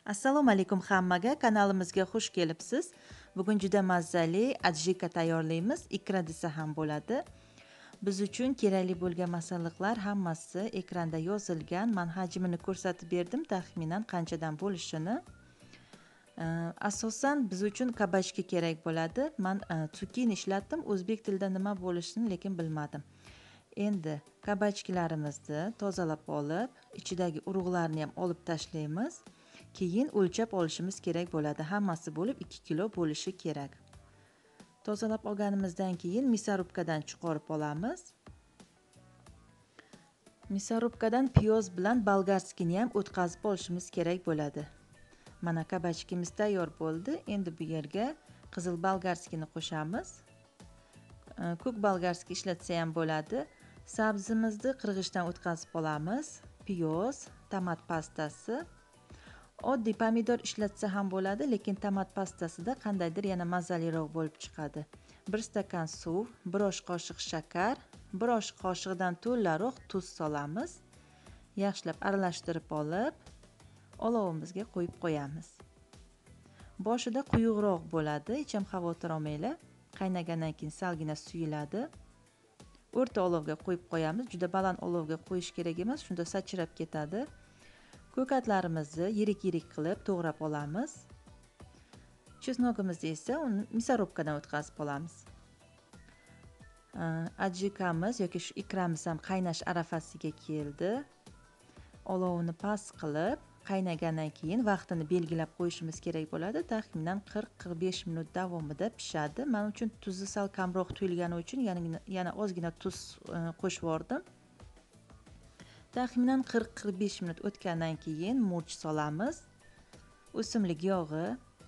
Assalomu alaykum hammaga, kanalimizga xush kelibsiz. Bugun juda mazali adjika tayyorlaymiz. Ikra desa ham bo'ladi. Biz uchun kerakli bo'lgan masalliqlar hammasi ekranda yozilgan. Men hajmini ko'rsatib berdim, taxminan qanchadan bo'lishini. Asosan biz uchun kabachka kerak bo'ladi. Men tsukini ishlatdim. O'zbek tilida nima bo'lishini lekin bilmadim. Endi kabachkalarimizni tozalab olib, ichidagi urug'larni ham olib tashlaymiz. Keyin o'lchab olishimiz kerak bo'ladi. Hammasi bo'lib 2 kilo bo'lishi kerak. Tozalab olganimizdan keyin misarubkadan chiqarib olamiz. Misarubkadan piyoz bilan bolgarskini ham o'tkazib olishimiz kerak bo'ladi. Mana kabachkamiz tayyor bo'ldi. Endi bu yerga qizil bolgarskini qo'shamiz. Ko'k bolgarski ishlatsa ham bo'ladi. Sabzimizni qirg'ichdan o'tkazib olamiz. Piyoz, tomat pastasi. Oddiy pomidor ishlatsa ham bo'ladi, lekin tomat pastasida qandaydir yana mazaliroq bo'lib chiqadi. 1 stakan suv, 1 osh qoshiq shakar, 1 osh qoshiqdan to'laroq tuz solamiz. Yaxshilab aralashtirib olib, olovimizga qo'yib qo'yamiz. Boshida quyuqroq bo'ladi, hech ham xavotir olmanglar. Qaynagandan keyin salgina suyiladi. O'rta olovga qo'yib qo'yamiz. Juda baland olovga qo'yish kerak emas, shunda sachrab ketadi. Ko'katlarimizni yirik-yirik qilib to'g'rab olamiz. Chesnogimizni esa uni misarubkadan o'tkazib olamiz. Adjikamiz yoki shu ikramiz ham qaynash arafasiga keldi. Olovni past qilib, qaynagandan keyin vaqtini belgilab qo'yishimiz kerak bo'ladi. Taxminan 40-45 minut davomida pishadi. Men uchun tuzi sal kamroq tuyulgani uchun yana ozgina tuz qo'shib yordim. Taxminan 40-45 minut o'tgandan keyin murch solamiz. O'simlik yog'i,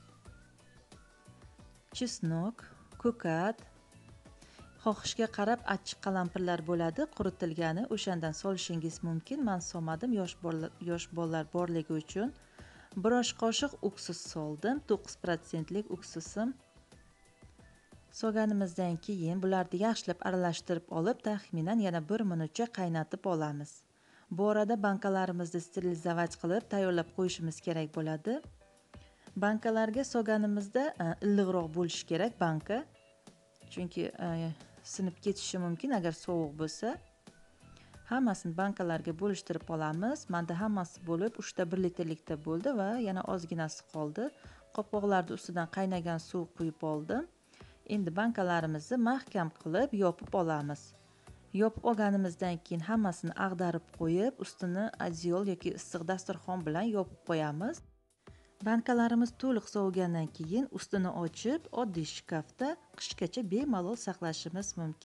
chesnok, ko'kat, xohishga qarab achchiq qalampirlar bo'ladi, quritilgani, o'shandan solishingiz mumkin. Men solmadim, yosh bolalar borligi uchun. 1 osh qoshiq uksus soldim, 9% uksusim. Solganimizdan keyin bularni yaxshilab aralashtirib olib, taxminan yana 1 minutcha qaynatib olamiz. Bu orada bankalarimizni sterilizavat qilib tayyorlab qo'yishimiz kerak bo'ladi. Bankalarga solganimizda illiqroq bo'lishi kerak banka. Chunki sinib ketishi mumkin agar sovuq bo'lsa. Hammasini bankalarga bo'lishtirib olamiz. Menda hammasi bo'lib 3 ta 1 litrlikda bo'ldi va yana ozginasi qoldi. Qopqoqlarning ustidan qaynagan suv quyib oldim. Endi bankalarimizni mahkam qilib yopib olamiz. Yopib olganimizdan keyin hammasini ag'darib qo'yib, ustini adyol yoki issiq dasturxon bilan yopib qo'yamiz. Bankalarimiz to'liq sovigandan keyin ustini ochib, oddiy shkafda qishgacha bemalol saqlashimiz mumkin.